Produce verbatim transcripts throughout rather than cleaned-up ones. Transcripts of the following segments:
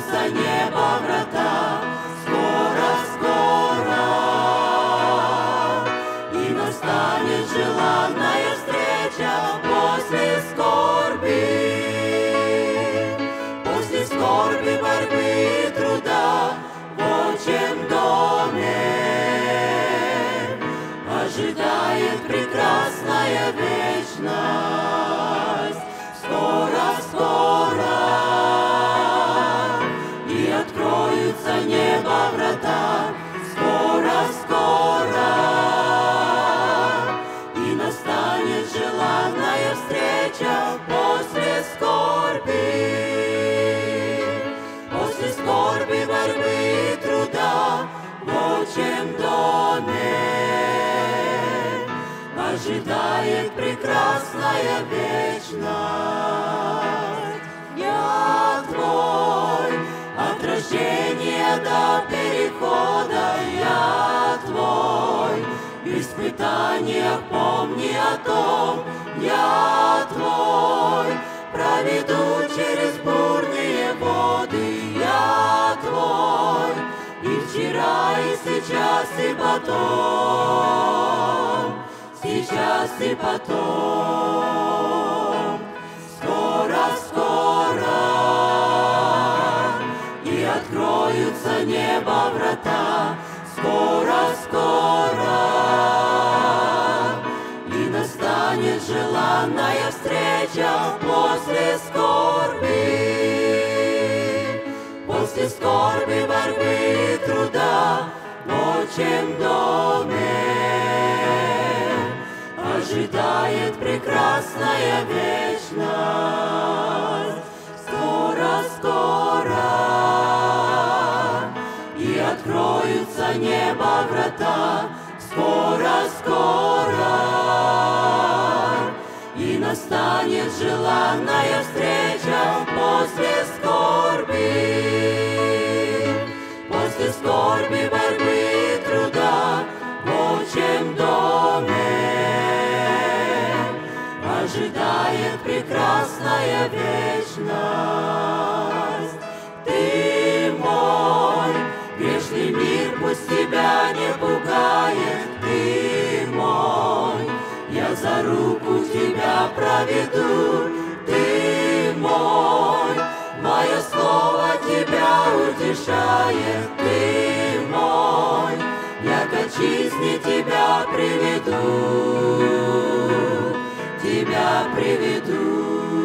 откроются небо врата, скоро, скоро, и настанет желанная встреча после скорби, после скорби, борьбы и труда в отчем доме ожидает прекрасная вечность. Скоро, скоро, и откроются небо врата, скоро, скоро, и настанет желанная встреча после скорби, после скорби, борьбы и труда в отчем доме ожидает прекрасная вечность. Я твой от рождения до перехода, я твой в испытаниях помни о том, я твой проведу через бурные воды, я твой и вчера, и сейчас, и потом, сейчас и потом. Скоро, скоро, и откроются небо врата, скоро, скоро, и настанет желанная встреча после скорби, после скорби, борьбы и труда в отчем доме ожидает прекрасная вечность. Скоро, скоро, и откроются небо врата, скоро, скоро, и настанет желанная встреча после скорби, после скорби, борьбы и труда в отчем доме ожидает прекрасная вечность. Ты мой, грешный мир пусть тебя не пугает, ты мой, я за руку тебя проведу, ты мой, мое слово тебя утешает, ты мой, я к отчизне тебя приведу, тебя приведу.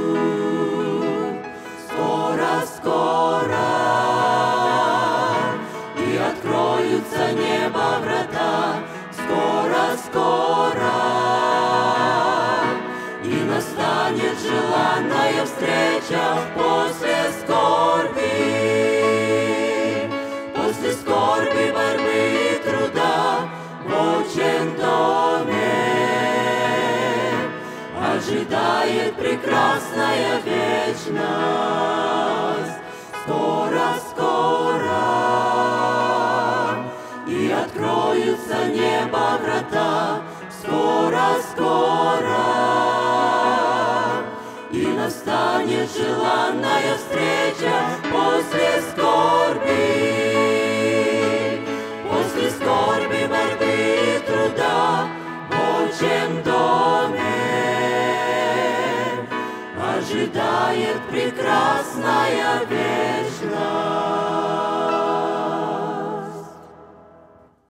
Скоро, скоро, и откроются небо врата, скоро, скоро, и настанет желанная встреча после скорби, после скорби, борьбы и труда в отчем доме ожидает прекрасная вечность. Скоро, скоро, и откроются небо врата, скоро, скоро, и настанет желанная встреча после скорби, после скорби, борьбы и труда в отчем доме ожидает прекрасная вечность.